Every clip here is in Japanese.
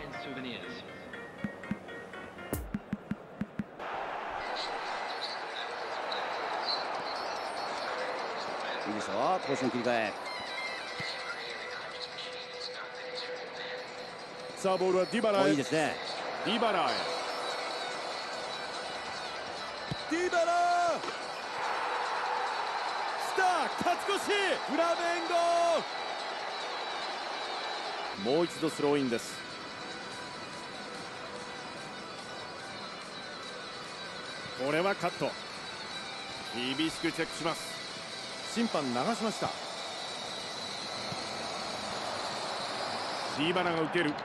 いいでしょう、攻守の切り替え。 さあボールはディバラへ。 いいですね。 ディバラへ。ディバラ、スター勝ち越し、フラメンゴ。もう一度スローインです。これはカット。厳しくチェックします。審判流しました。ディバラが受ける。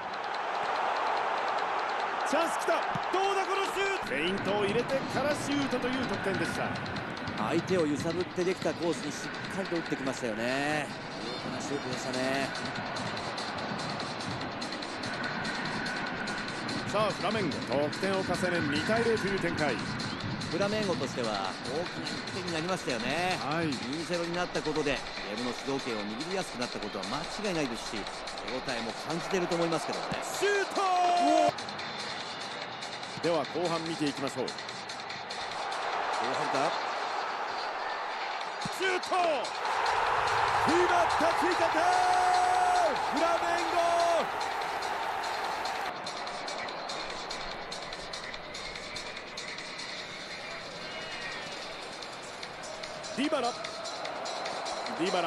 チャンスきた。どうだこのシュート。フェイントを入れてからシュートという得点でした。 相手を揺さぶってできたコースにしっかりと打ってきましたよね。見事なシュートでしたね。 さあフラメンゴ得点を重ね2対0という展開。 フラメンゴとしては大きな1点になりましたよね。2-0になったことでゲームの主導権を握りやすくなったことは間違いないですし、手応えも感じていると思いますけどね。 シュート。では後半見ていきましょう。後半か。シュート。決まった追加点。フラメンゴ。ディバラ、ディバラ、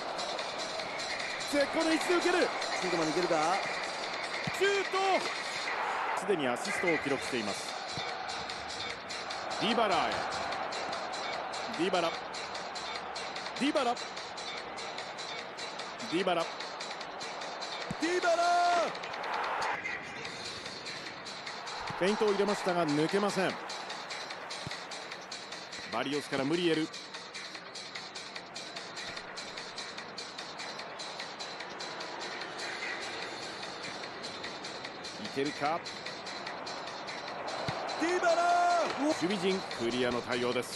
絶好の位置で受ける。 シュートまでいけるか。 シュート。すでにアシストを記録しています。ディバラへ。ディバラ、ディバラ、ディバラ、ディバラ。フェイントを入れましたが抜けません。バリオスからムリエル。いけるか。ディバラ。守備陣クリアの対応です。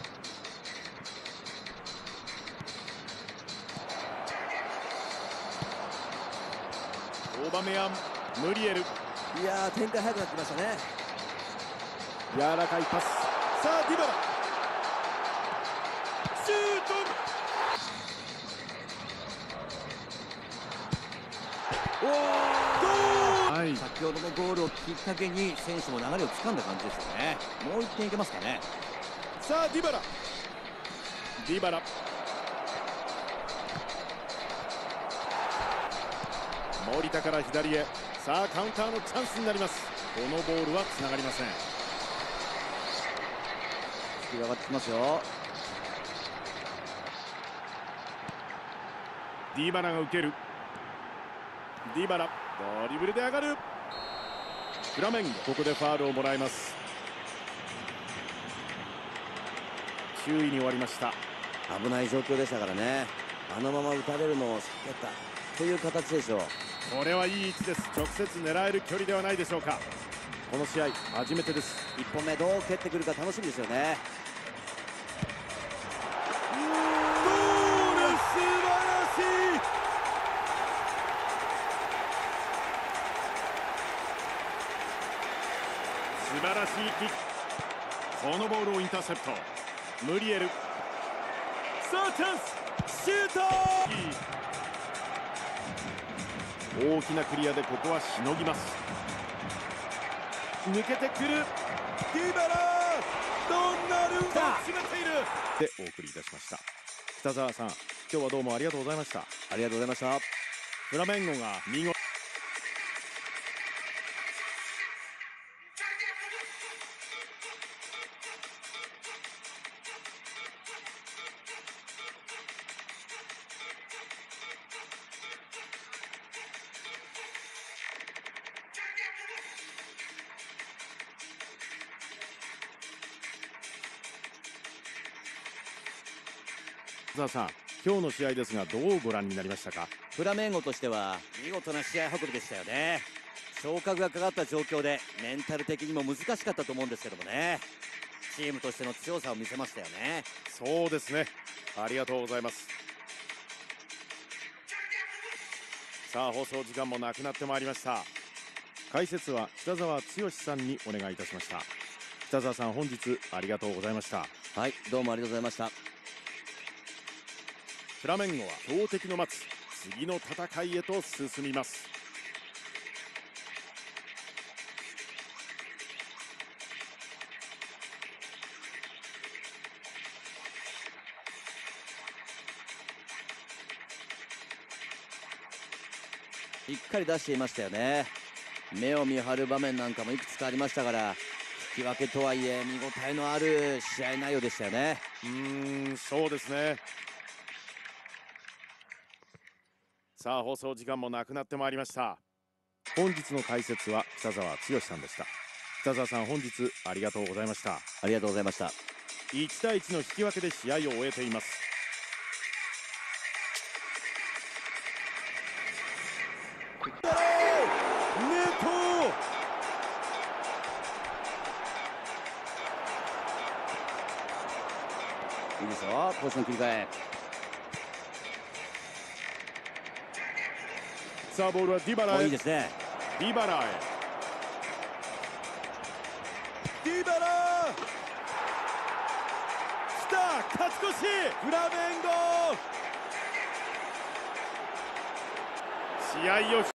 オーバメヤン、ムリエル。 いやー、展開早くなってきましたね。 柔らかいパス。さあディバラ、シュート。 先ほどのゴールをきっかけに選手も流れをつかんだ感じですよね。もう1点いけますかね。 さあディバラ、ディバラ、森田から左へ。さあカウンターのチャンスになります。このボールはつながりません。 スピード上がってきますよ。 ディバラが受ける。ディバラ、ドリブルで上がる。フラメンゴ、ここでファウルをもらいます。注意に終わりました。 危ない状況でしたからね。あのまま打たれるのを避けたという形でしょう。 これはいい位置です。直接狙える距離ではないでしょうか。この試合初めてです。 1本目どう蹴ってくるか楽しみですよね。 ゴール、素晴らしい。素晴らしいキック。このボールをインターセプト。ムリエル。さあチャンス。シュート。大きなクリアでここはしのぎます。抜けてくる。ディバラ、ドンナルンマ締めているでお送りいたしました。北澤さん、今日はどうもありがとうございました。 ありがとうございました。 フラメンゴが見事。北澤さん、今日の試合ですがどうご覧になりましたか。 フラメンゴとしては見事な試合運びでしたよね。昇格がかかった状況でメンタル的にも難しかったと思うんですけどもね。チームとしての強さを見せましたよね。 そうですね、ありがとうございます。さあ放送時間もなくなってまいりました。 解説は北澤剛さんにお願いいたしました。北澤さん、本日ありがとうございました。 はい、どうもありがとうございました。 フラメンゴは強敵の待つ次の戦いへと進みます。 しっかり出していましたよね。目を見張る場面なんかもいくつかありましたから、引き分けとはいえ見応えのある試合内容でしたよね。 そうですね。さあ、放送時間もなくなってまいりました。本日の解説は北澤剛さんでした。北澤さん、本日ありがとうございました。 ありがとうございました。 1対1の引き分けで試合を終えています。 いいですよ、ポジション切り替え。 さあ、ボールはディバラへ。 いいですね。 ディバラへ。ディバラ来た、勝ち越し、フラメンゴ試合を